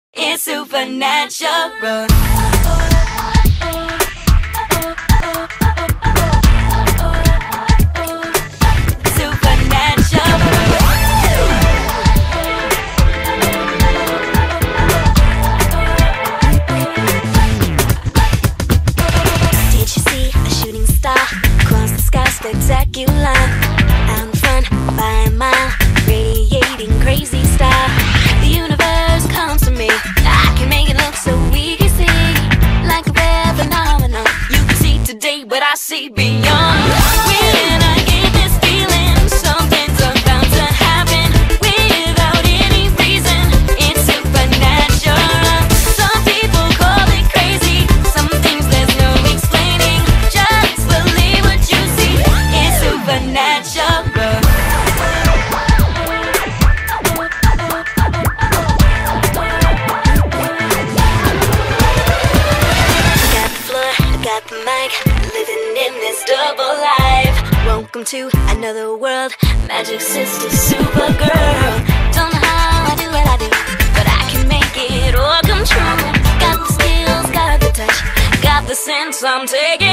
It's supernatural. Spectacular, out in front by a mile, radiating crazy style. The universe comes to me. I can make it look so easy, like a rare phenomenon. You can see today what I see beyond. When I get this feeling, something's about to happen without any reason. It's supernatural. Some people call it crazy. Some things there's no explaining. Just believe what you see. It's supernatural. Got the mic, living in this double life. Welcome to another world, magic sister, supergirl. Don't know how I do what I do, but I can make it all come true. Got the skills, got the touch, got the sense, I'm taking